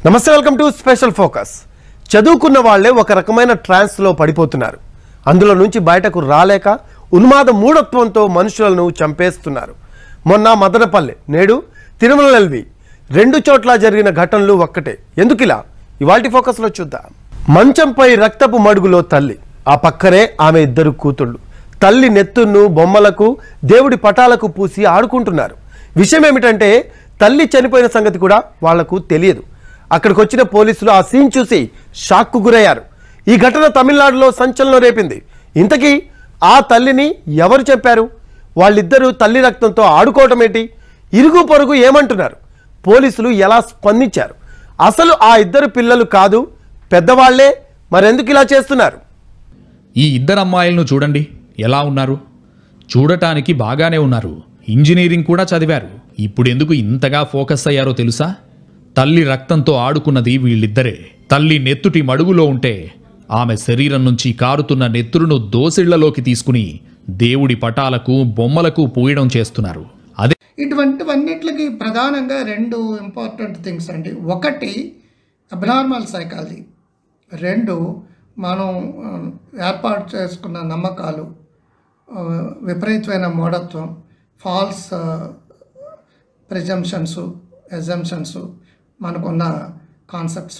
నమస్తే, welcome to special focus. చదువుకున్న వాళ్ళే ఒక రకమైన ట్రాన్స్లో పడిపోతున్నారు. అందులో నుంచి బయటకు రాలేక ఉన్మాద మూఢత్వంతో మనుషులను చంపేస్తున్నారు. మొన్న మదనపల్లె, నేడు తిరుమల ఎల్వి, రెండు చోట్ల జరిగిన ఘటనలు ఒక్కటే. ఎందుకిలా? ఇవాల్టి ఫోకస్లో చూద్దాం. మంచంపై రక్తపు మడుగులో తల్లి, ఆ పక్కనే ఆమె ఇద్దరు కూతుళ్ళు. తల్లి నెత్తును బొమ్మలకు, దేవుడి పటాలకు పూసి ఆడుకుంటున్నారు. విషయం ఏమిటంటే, తల్లి చనిపోయిన సంగతి కూడా వాళ్లకు తెలియదు. అక్కడికి వచ్చిన పోలీసులు ఆ సీన్ చూసి షాక్కు గురయ్యారు. ఈ ఘటన తమిళనాడులో సంచలనం రేపింది. ఇంతకీ ఆ తల్లిని ఎవరు చెప్పారు? వాళ్ళిద్దరూ తల్లి రక్తంతో ఆడుకోవటం ఏంటి? ఇరుగు పొరుగు ఏమంటున్నారు? పోలీసులు ఎలా స్పందించారు? అసలు ఆ ఇద్దరు పిల్లలు కాదు, పెద్దవాళ్లే, మరెందుకు ఇలా చేస్తున్నారు? ఈ ఇద్దరు అమ్మాయిలను చూడండి, ఎలా ఉన్నారు? చూడటానికి బాగానే ఉన్నారు, ఇంజనీరింగ్ కూడా చదివారు. ఇప్పుడెందుకు ఇంతగా ఫోకస్ అయ్యారో తెలుసా? తల్లి రక్తంతో ఆడుకున్నది వీళ్ళిద్దరే. తల్లి నెత్తుటి మడుగులో ఉంటే ఆమె శరీరం నుంచి కారుతున్న నెత్తురును దోసిళ్లలోకి తీసుకుని దేవుడి పటాలకు, బొమ్మలకు పూయడం చేస్తున్నారు. అదే ఇటువంటివన్నిటికి ప్రధానంగా రెండు ఇంపార్టెంట్ థింగ్స్ అండి. ఒకటి అబ్నార్మల్ సైకాలజీ, రెండు మనం ఏర్పాటు చేసుకున్న నమ్మకాలు, విపరీతమైన మూఢత్వం, ఫాల్స్ ప్రిజంప్షన్స్, ఎజంప్షన్స్, మనకున్న కాన్సెప్ట్స్.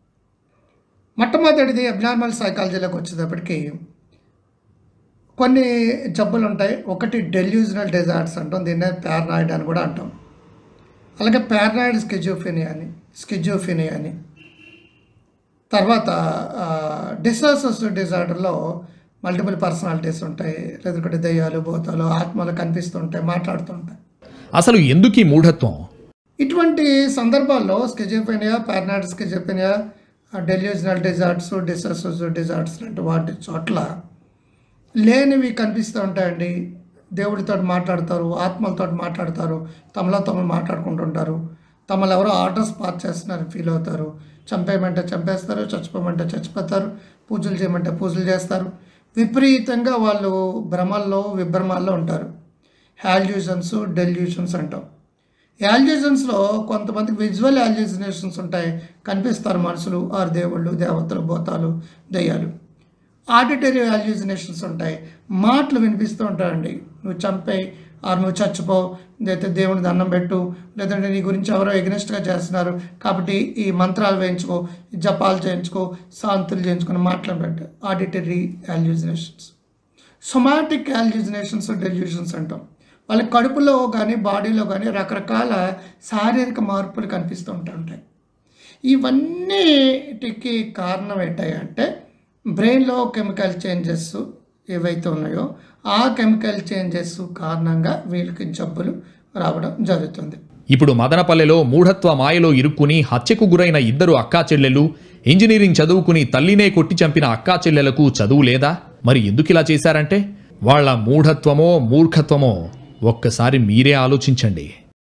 మొట్టమొదటిది అబ్నార్మల్ సైకాలజీలోకి వచ్చేటప్పటికి కొన్ని జబ్బులు ఉంటాయి. ఒకటి డెల్యూజనల్ డిజార్డర్స్ అంటాం, దీన్నే పారనాయిడ్ అని కూడా అంటాం. అలాగే పారనాయిడ్ స్కిజోఫ్రెనియా అని. తర్వాత డిసోసియేటివ్ డిజార్డర్లో మల్టిపుల్ పర్సనాలిటీస్ ఉంటాయి, లేదంటే దయ్యాలు, భూతాలు, ఆత్మలు కనిపిస్తుంటాయి, మాట్లాడుతుంటాయి. అసలు ఎందుకు ఈ మూఢత్వం? ఇటువంటి సందర్భాల్లో schizophrenia, paranoid schizophrenia, delusional disorders, dissociative disorders లాంటి వాటి చోట్ల లేనివి కనిపిస్తూ ఉంటాయండి. దేవుడితో మాట్లాడతారు, ఆత్మలతో మాట్లాడతారు, తమలో తమలు మాట్లాడుకుంటుంటారు, తమలు ఎవరో ఆర్డర్స్ పాస్ చేస్తున్నారని ఫీల్ అవుతారు, చంపేయమంటే చంపేస్తారు, చచ్చిపోమంటే చచ్చిపోతారు, పూజలు చేయమంటే పూజలు చేస్తారు. విపరీతంగా వాళ్ళు భ్రమల్లో, విభ్రమాల్లో ఉంటారు. హాల్యూషన్స్, డెల్యూషన్స్ అంటాం. యాల్యూజన్స్లో కొంతమందికి విజువల్ యాల్యూజినేషన్స్ ఉంటాయి, కనిపిస్తారు మనుషులు, ఆరు దేవుళ్ళు, దేవతలు, భూతాలు, దయ్యాలు. ఆడిటరీ యాల్యూజినేషన్స్ ఉంటాయి, మాటలు వినిపిస్తూ ఉంటాయండి. నువ్వు చంపేయి, ఆరు నువ్వు చచ్చిపో, లేకపోతే దేవుని దండం పెట్టు, లేదంటే నీ గురించి ఎవరో ఎగ్నెస్ట్గా చేస్తున్నారు కాబట్టి ఈ మంత్రాలు వేయించుకో, జపాలు చేయించుకో, శాంతులు చేయించుకుని మాటలు పెట్టు. Auditory hallucinations. Somatic hallucinations, delusions అంటాం. వాళ్ళ కడుపులో కానీ బాడీలో కానీ రకరకాల శారీరక మార్పులు కనిపిస్తూ ఉంటాయి. ఇవన్నిటికి కారణం ఏంటంటే బ్రెయిన్లో కెమికల్ చేంజెస్ ఏవైతే ఉన్నాయో ఆ కెమికల్ చేంజెస్ కారణంగా వీళ్ళకి జబ్బులు రావడం జరుగుతుంది. ఇప్పుడు మదనపల్లెలో మూఢత్వ మాయలో ఇరుక్కుని హత్యకు గురైన ఇద్దరు అక్కా చెల్లెలు, ఇంజనీరింగ్ చదువుకుని తల్లినే కొట్టి చంపిన అక్కా చెల్లెలకు చదువు లేదా? మరి ఎందుకు ఇలా చేశారంటే వాళ్ళ మూఢత్వమో మూర్ఖత్వమో ఒక్కసారి మీరే ఆలోచించండి.